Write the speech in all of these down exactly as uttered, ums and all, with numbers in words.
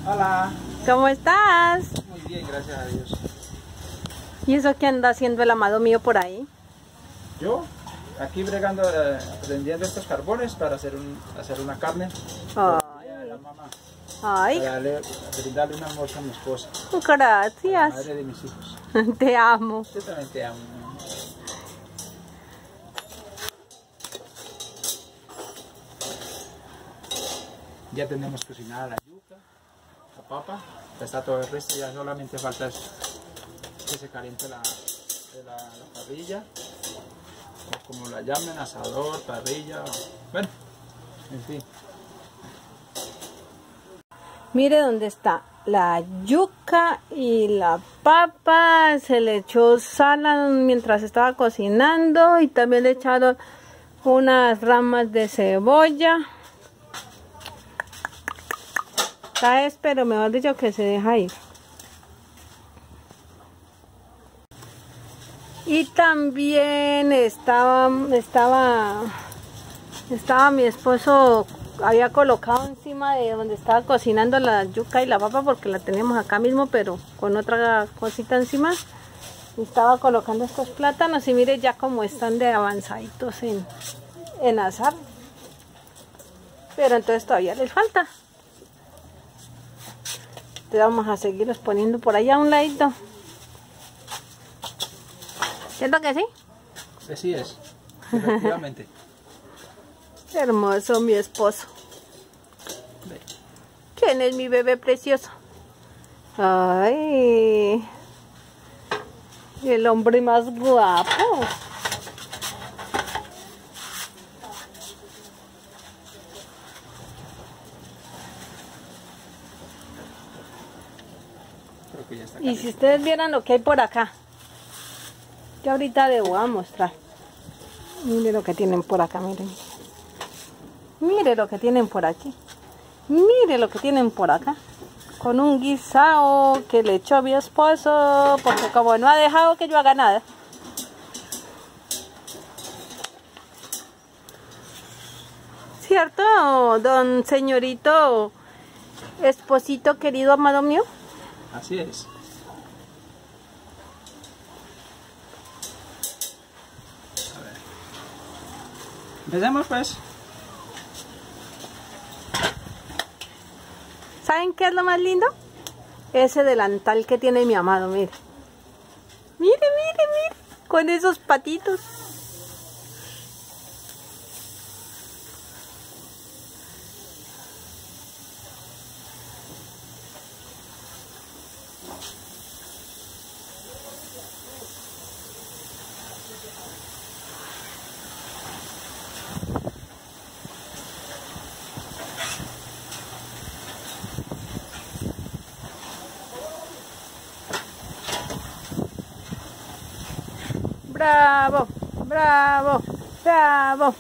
Hola. ¿Cómo estás? Muy bien, gracias a Dios. ¿Y eso qué anda haciendo el amado mío por ahí? Yo, aquí bregando, eh, prendiendo estos carbones para hacer, un, hacer una carne. Ay. La mamá, Ay, para darle, brindarle un almuerzo a mi esposa, a la gracias. madre de mis hijos. Te amo. Yo también te amo. Ya tenemos cocinada la yuca, la papa, ya está todo el resto, ya solamente falta eso, que se caliente la, la, la parrilla, o como la llamen, asador, parrilla, bueno, en fin. Mire dónde está la yuca y la papa. Se le echó sal mientras estaba cocinando y también le echaron unas ramas de cebolla. ¿Sabes? Pero mejor dicho que se deja ir. Y también estaba, estaba, estaba mi esposo, había colocado encima de donde estaba cocinando la yuca y la papa, porque la teníamos acá mismo, pero con otra cosita encima. Estaba colocando estos plátanos y mire ya cómo están de avanzaditos en, en asar. Pero entonces todavía les falta. Entonces vamos a seguirlos poniendo por allá a un ladito. ¿Cierto que sí? Así es, efectivamente. Hermoso mi esposo. ¿Quién es mi bebé precioso? Ay, el hombre más guapo. Creo que ya está Y caliente. si ustedes vieran lo que hay por acá, yo ahorita les voy a mostrar. Mire lo que tienen por acá, miren. Mire lo que tienen por aquí. Mire lo que tienen por acá. Con un guisado que le echó a mi esposo, porque como no ha dejado que yo haga nada. ¿Cierto, don señorito, esposito querido, amado mío? Así es. A ver. Empecemos pues. ¿Saben qué es lo más lindo? Ese delantal que tiene mi amado, mire. Mire, mire, mire. Con esos patitos. Bravo, bravo, bravo.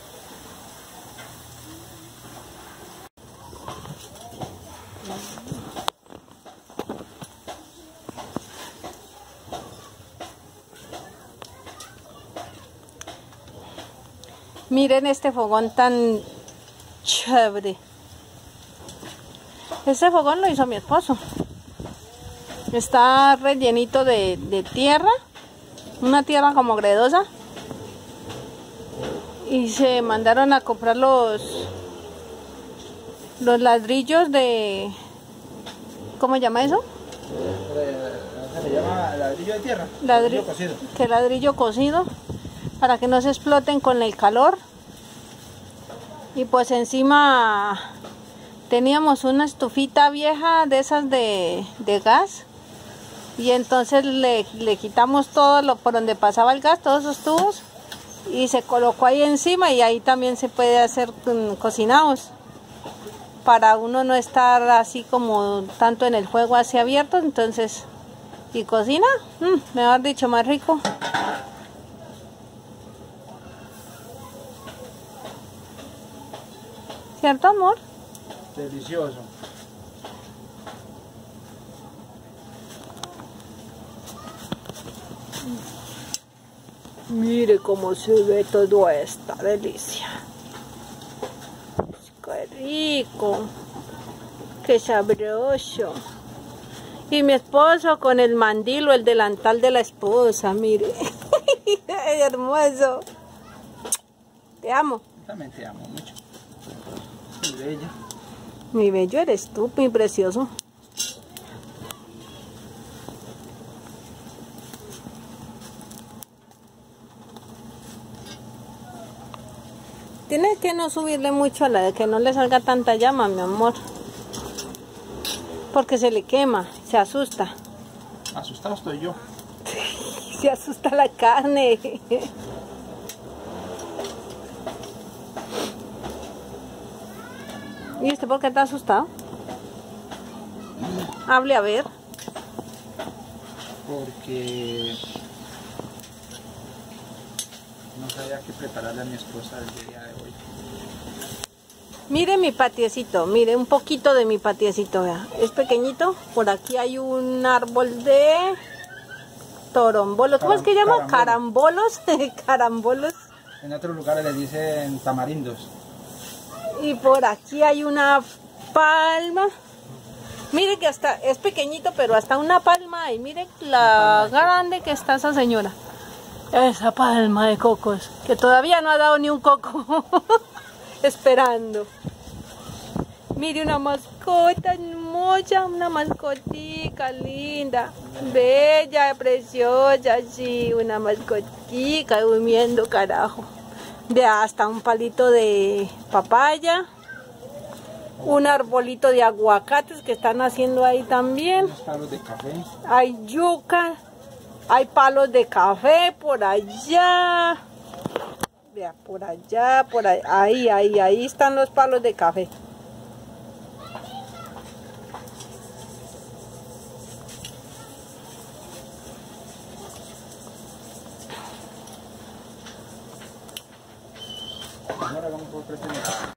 Miren este fogón tan chévere. Este fogón lo hizo mi esposo. Está rellenito de, de tierra. Una tierra como gredosa. Y se mandaron a comprar los los ladrillos de, ¿cómo se llama eso? Se le llama ladrillo de tierra. Ladri ladrillo cocido. Que ladrillo cocido, para que no se exploten con el calor. Y pues encima teníamos una estufita vieja de esas de, de gas. Y entonces le, le quitamos todo lo por donde pasaba el gas, todos esos tubos, y se colocó ahí encima, y ahí también se puede hacer um, cocinados, para uno no estar así como tanto en el fuego así abierto. Entonces, y cocina, mmm, mejor dicho, más rico. ¿Cierto, amor? Delicioso. Mire cómo se ve toda esta delicia. Qué rico. qué sabroso. Y mi esposo con el mandil o el delantal de la esposa, mire. Hermoso. Te amo. También te amo mucho. Mi bella. Mi bello eres tú, mi precioso. Tienes que no subirle mucho a la de que no le salga tanta llama, mi amor. Porque se le quema, se asusta. Asustado estoy yo. Se asusta la carne. ¿Y usted por qué está asustado? Hable a ver. Porque no sabía qué prepararle a mi esposa el día de hoy. Mire mi patiecito, mire un poquito de mi patiecito, vea. Es pequeñito. Por aquí hay un árbol de torombolos. ¿Cómo es que llama? Carambolos. Carambolos. En otros lugares le dicen tamarindos. Y por aquí hay una palma. Mire que hasta es pequeñito, pero hasta una palma hay. Mire la grande que está esa señora. Esa palma de cocos, que todavía no ha dado ni un coco. Esperando. Mire una mascota hermosa, una mascotica linda, bella, preciosa, sí, una mascotica durmiendo, carajo. De hasta un palito de papaya, un arbolito de aguacates que están haciendo ahí también. Unos palos de café. Hay yuca, hay palos de café por allá. Vea, por allá, por ahí, ahí, ahí, ahí están los palos de café. Ahora vamos por presionar.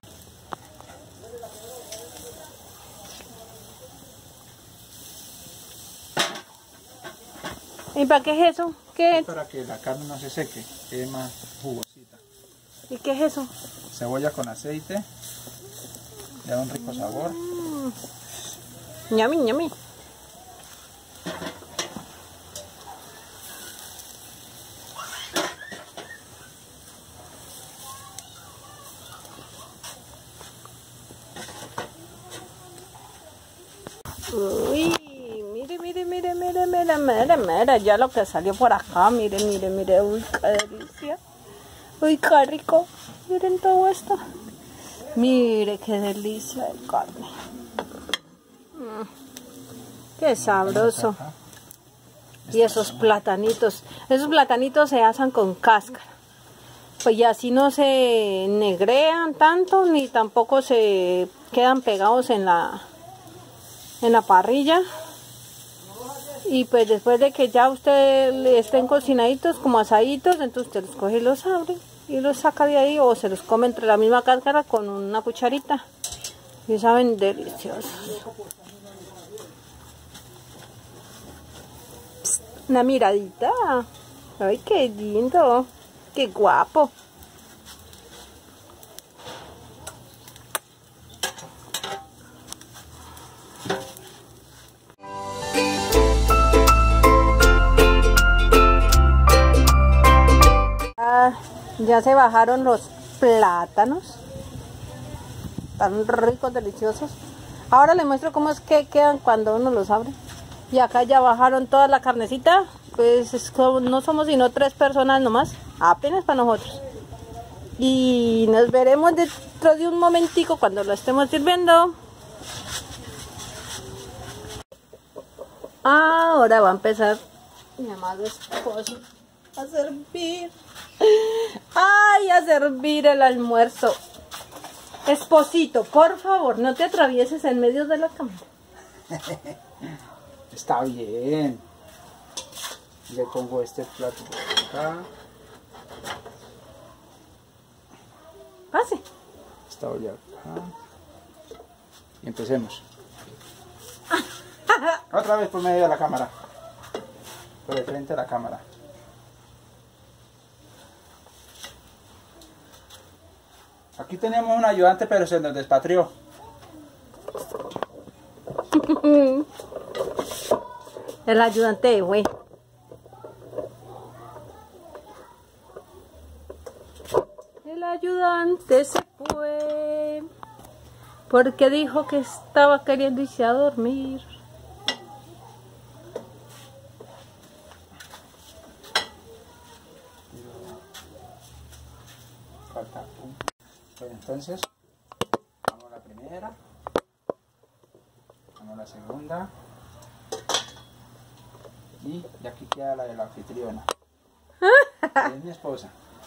¿Y para qué es eso? ¿Qué es? Para que la carne no se seque, quede más jugosita. ¿Y qué es eso? Cebolla con aceite, le da un rico sabor. Mm. Ñami, ñami. Uy, mire, mire, mire, mire, mire, mire, mire, ya lo que salió por acá, mire, mire, mire, uy, qué delicia. Uy, qué rico. Miren todo esto. Mire qué delicia de carne. Mm, qué sabroso. Y esos platanitos. Esos platanitos se asan con cáscara. Pues ya así no se negrean tanto, ni tampoco se quedan pegados en la, en la parrilla. Y pues después de que ya usted le estén cocinaditos como asaditos, entonces usted los coge y los abre y los saca de ahí, o se los come entre la misma cáscara con una cucharita y saben deliciosos. Psst, una miradita. Ay, qué lindo, qué guapo. Ya se bajaron los plátanos, tan ricos, deliciosos. Ahora les muestro cómo es que quedan cuando uno los abre. Y acá ya bajaron toda la carnecita, pues es como, no somos sino tres personas nomás, apenas para nosotros. Y nos veremos dentro de un momentico cuando lo estemos sirviendo. Ahora va a empezar mi amado esposo a servir. Ay, a servir el almuerzo. Esposito, por favor, no te atravieses en medio de la cámara. Está bien. Le pongo este plato por acá. Pase. Esta olla acá. Y empecemos. Otra vez por medio de la cámara. Por de frente a la cámara. Aquí tenemos un ayudante, pero se nos despatrió. El ayudante güey. El ayudante se fue porque dijo que estaba queriendo irse a dormir. Falta un. Bueno, entonces, vamos a la primera, vamos a la segunda, y de aquí queda la de la anfitriona, que es mi esposa.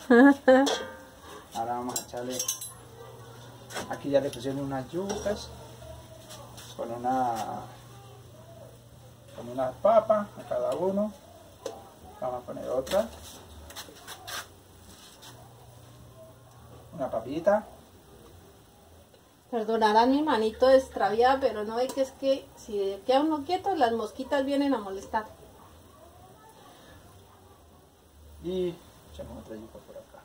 Ahora vamos a echarle, aquí ya le pusieron unas yucas, con una, con una papa a cada uno, vamos a poner otra. Una papita. Perdonarán mi manito extraviada, pero no ve que es que si queda uno quieto, las mosquitas vienen a molestar. Y echamos otra yuca por acá.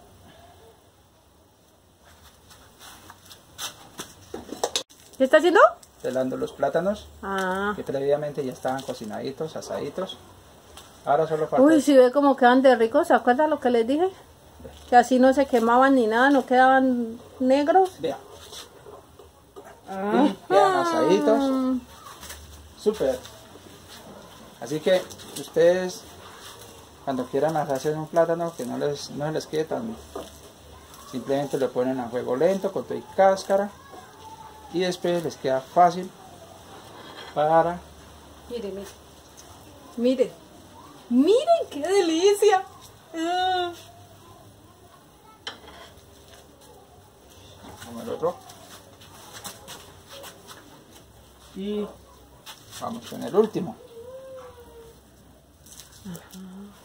¿Qué está haciendo? Pelando los plátanos, Ah. que previamente ya estaban cocinaditos, asaditos. Ahora solo falta. Uy, si ve cómo quedan de ricos. ¿Se acuerdan lo que les dije? Que así no se quemaban ni nada, no quedaban negros. Vea. Ah. Y quedan asaditos. Súper. Así que ustedes, cuando quieran hacer un plátano que no les, no les quede tan, simplemente lo ponen a fuego lento con toda y cáscara, y después les queda fácil para. Miren, miren. Miren. Miren qué delicia. Ah. Vamos al otro. Y vamos con el último. Ajá.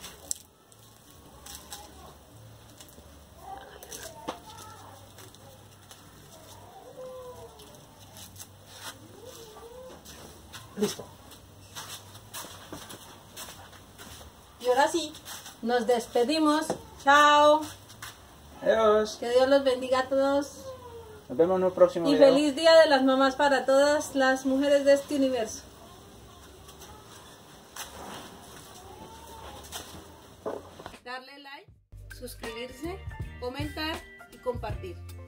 Listo. Y ahora sí, nos despedimos. Chao. Adiós. Que Dios los bendiga a todos. Nos vemos en un próximo Y video. feliz Día de las Mamás para todas las mujeres de este universo. Darle like, suscribirse, comentar y compartir.